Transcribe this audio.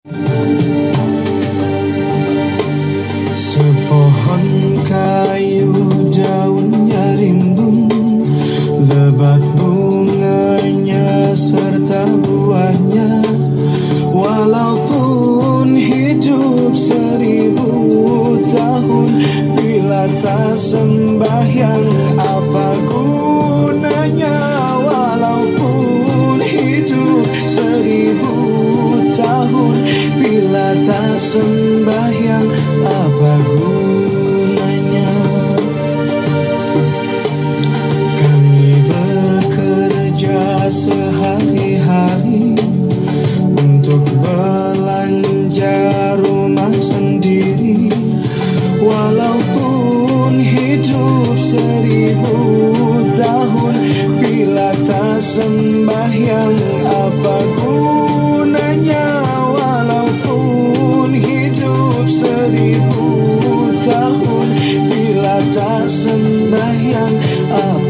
Sepohon kayu daunnya rimbun, lebat bunganya serta buahnya. Walaupun hidup 1000 tahun, bila tak sembahyang apa gunanya? Walaupun hidup 1000 tahun, bila tak sembahyang apa gunanya? Kami bekerja sehari-hari untuk belanja rumah sendiri. Walaupun hidup 1000 tahun, bila tak sembahyang apa gunanya? Walaupun hidup 1000 tahun, bila tak sembahyang apa